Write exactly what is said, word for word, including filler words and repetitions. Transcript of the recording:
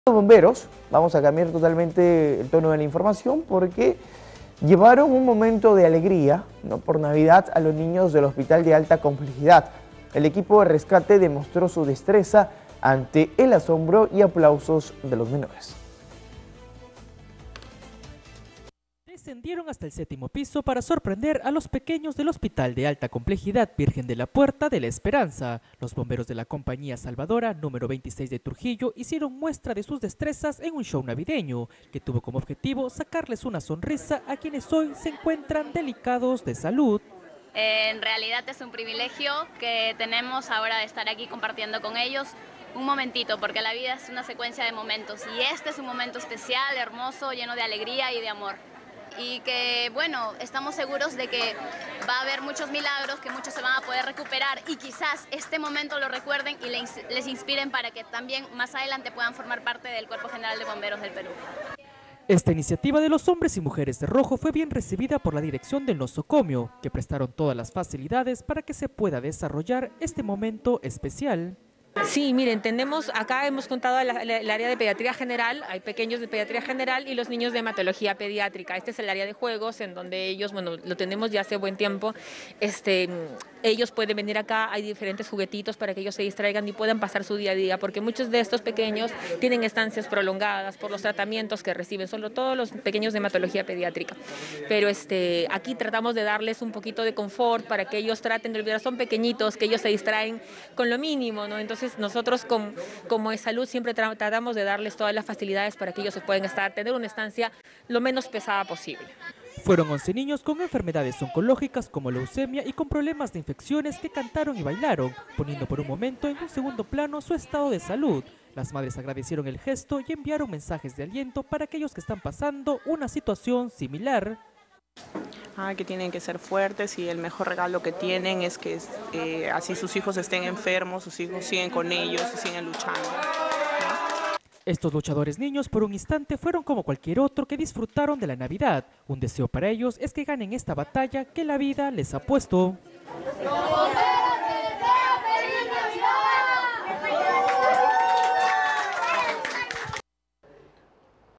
Los bomberos, vamos a cambiar totalmente el tono de la información porque llevaron un momento de alegría, ¿no?, por Navidad a los niños del hospital de alta complejidad. El equipo de rescate demostró su destreza ante el asombro y aplausos de los menores. Descendieron hasta el séptimo piso para sorprender a los pequeños del Hospital de Alta Complejidad Virgen de la Puerta de la Esperanza. Los bomberos de la compañía Salvadora número veintiséis de Trujillo hicieron muestra de sus destrezas en un show navideño que tuvo como objetivo sacarles una sonrisa a quienes hoy se encuentran delicados de salud. En realidad es un privilegio que tenemos ahora de estar aquí compartiendo con ellos un momentito, porque la vida es una secuencia de momentos y este es un momento especial, hermoso, lleno de alegría y de amor. Y que, bueno, estamos seguros de que va a haber muchos milagros, que muchos se van a poder recuperar y quizás este momento lo recuerden y les inspiren para que también más adelante puedan formar parte del Cuerpo General de Bomberos del Perú. Esta iniciativa de los hombres y mujeres de rojo fue bien recibida por la dirección del nosocomio, que prestaron todas las facilidades para que se pueda desarrollar este momento especial. Sí, miren, tenemos, acá hemos contado el, el área de pediatría general, hay pequeños de pediatría general y los niños de hematología pediátrica. Este es el área de juegos en donde ellos, bueno, lo tenemos ya hace buen tiempo, este, ellos pueden venir acá, hay diferentes juguetitos para que ellos se distraigan y puedan pasar su día a día, porque muchos de estos pequeños tienen estancias prolongadas por los tratamientos que reciben, solo todos los pequeños de hematología pediátrica. Pero este, aquí tratamos de darles un poquito de confort para que ellos traten de olvidar, son pequeñitos, que ellos se distraen con lo mínimo, ¿no? Entonces, nosotros con, como de salud siempre tra tratamos de darles todas las facilidades para que ellos se puedan estar, tener una estancia lo menos pesada posible. Fueron once niños con enfermedades oncológicas como leucemia y con problemas de infecciones que cantaron y bailaron, poniendo por un momento en un segundo plano su estado de salud. Las madres agradecieron el gesto y enviaron mensajes de aliento para aquellos que están pasando una situación similar. Ah, que tienen que ser fuertes y el mejor regalo que tienen es que eh, así sus hijos estén enfermos, sus hijos siguen con ellos y siguen luchando. Estos luchadores niños por un instante fueron como cualquier otro que disfrutaron de la Navidad. Un deseo para ellos es que ganen esta batalla que la vida les ha puesto.